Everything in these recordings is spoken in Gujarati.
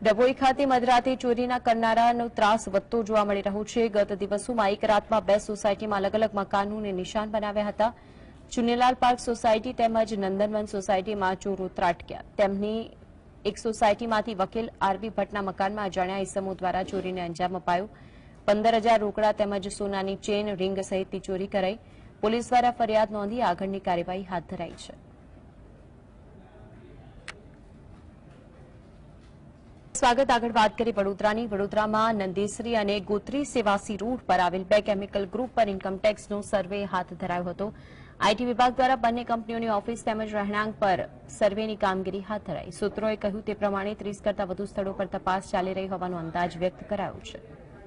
ડભોઈ ખાતે મધરાતે ચોરીના કરનારાનો ત્રાસ વધતો જોવા મળી રહ્યો છે। ગત દિવસોમાં એક રાતમાં 2 સોસાયટીમાં અલગ અલગ મકાનોને નિશાન બનાવ્યા હતા। ચુનેલાલ પાર્ક સોસાયટી તેમજ નંદનવન સોસાયટીમાં ચોરો ત્રાટક્યા। તેમની એક સોસાયટીમાંથી વકીલ આરબી ભટ્ટના મકાનમાં અજાણ્યા ઇસમો દ્વારા ચોરીને અંજામ અપાયો। 15,000 રોકડા તેમજ સોનાની ચેન રિંગ સહિતની ચોરી કરાઈ। પોલીસ દ્વારા ફરિયાદ નોંધી આગળની કાર્યવાહી હાથ ધરાઈ છે। સ્વાગત આગળ વાત કરી વડોદરાની। વડોદરામાં નંદેસરી અને ગોત્રી સેવાસી રોડ પર આવેલ 2 કેમિકલ ગ્રુપ પર ઇન્કમટેક્સનો સર્વે હાથ ધરાયો હતો। આઈટી વિભાગ દ્વારા બંને કંપનીઓની ઓફિસ તેમજ રહેણાંક પર સર્વેની કામગીરી હાથ ધરાઈ। સૂત્રોએ કહ્યું તે પ્રમાણે 30 કરતા વધુ સ્થળો પર તપાસ ચાલી રહી હોવાનો અંદાજ વ્યક્ત કરાયો છે।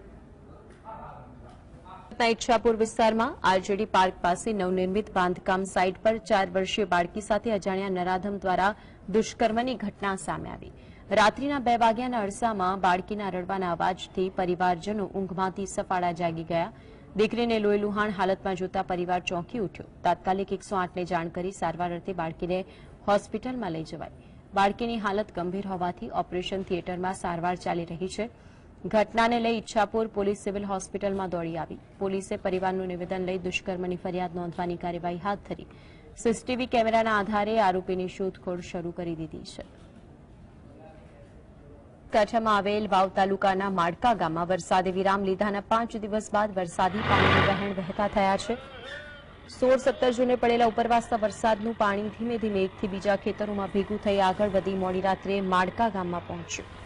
ઈચ્છાપુર વિસ્તારમાં આરજેડી પાર્ક પાસે નવનિર્મિત બાંધકામ સાઇટ પર 4 વર્ષીય બાળકી સાથે અજાણ્યા નરાધમ દ્વારા દુષ્કર્મની ઘટના સામે આવી। રાત્રિના 2 વાગ્યાના અરસામાં બાળકીના રડવાના અવાજથી પરિવારજનો ઊંઘમાંથી સફાળા જાગી ગયા। દીકરીને લોહીલુહાણ હાલતમાં જોતા પરિવાર ચોંકી ઉઠ્યો। તાત્કાલિક 108ને જાણ કરી સારવાર અર્થે બાળકીને હોસ્પિટલમાં લઈ જવાઈ। બાળકીની હાલત ગંભીર હોવાથી ઓપરેશન થિયેટરમાં સારવાર ચાલી રહી છે। ઘટનાને લઈ ઈચ્છાપુર પોલીસ સિવિલ હોસ્પિટલમાં દોડી આવી। પોલીસે પરિવારનું નિવેદન લઈ દુષ્કર્મની ફરિયાદ નોંધવાની કાર્યવાહી હાથ ધરી। સીસીટીવી કેમેરાના આધારે આરોપીની શોધખોળ શરૂ કરી દીધી છે। કાંઠામાં આવેલ વાવ તાલુકાના માડકા ગામમાં વરસાદે વિરામ લીધાના 5 દિવસ બાદ વરસાદી પાણીનું વહેણ વહેતા થયા છે। 16-17 જૂને પડેલા ઉપરવાસના વરસાદનું પાણી ધીમે ધીમે એકથી બીજા ખેતરોમાં ભેગું થઈ આગળ વધી મોડી રાત્રે માડકા ગામમાં પહોંચ્યું।